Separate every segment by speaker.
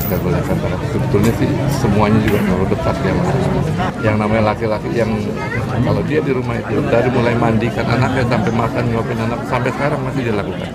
Speaker 1: saya boleh katakan. Sebetulnya sih semuanya juga terlalu dekat ya, yang namanya laki-laki yang kalau dia di rumah itu dari mulai mandikan anaknya sampai makan nyuapin anak sampai sekarang masih dilakukan.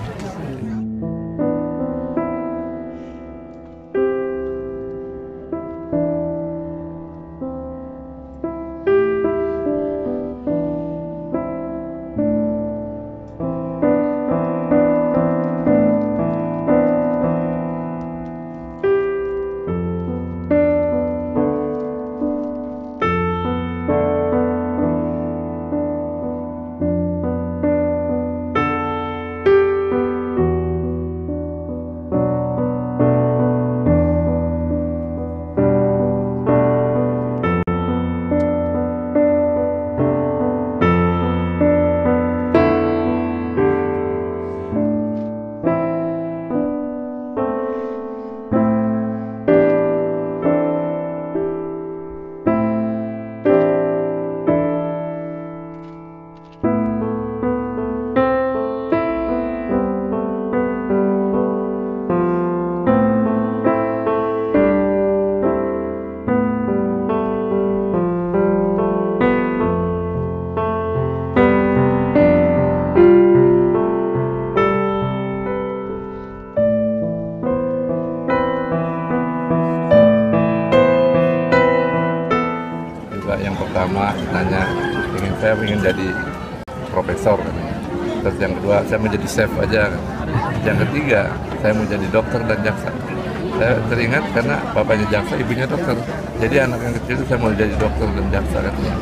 Speaker 1: Yang pertama nanya saya ingin jadi profesor, terus yang kedua saya mau jadi chef aja, yang ketiga saya mau jadi dokter dan jaksa. Saya teringat karena bapaknya jaksa, ibunya dokter, jadi anak yang kecil itu saya mau jadi dokter dan jaksa katanya.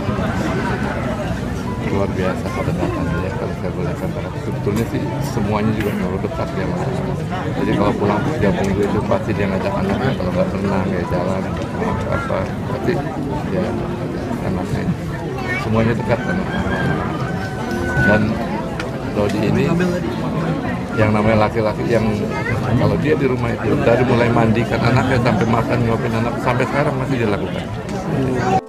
Speaker 1: Luar biasa pada datangnya ya, kalau saya boleh katakan. Sebetulnya sih semuanya juga terlalu dekat ya, jadi kalau pulang setiap minggu itu pasti dia ngajak anaknya, kalau nggak berenang ya jalan apa, tapi ya anaknya semuanya dekat kan. Dan Dodi ini yang namanya laki-laki yang kalau dia di rumah itu dari mulai mandikan anaknya sampai makan nyuapin anak sampai sekarang masih dilakukan.